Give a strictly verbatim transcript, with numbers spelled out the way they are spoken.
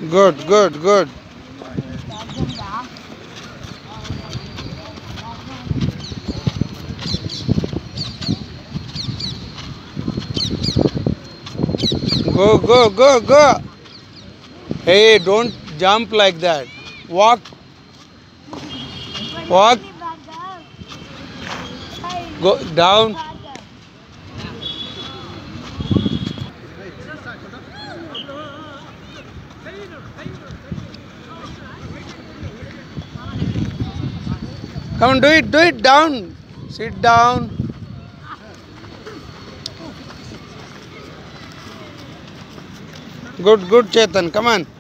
Good, good, good. Go, go, go, go. Hey, don't jump like that. Walk, walk, go down. Come on, do it, do it down. Sit down. Good, good, Chetan. Come on.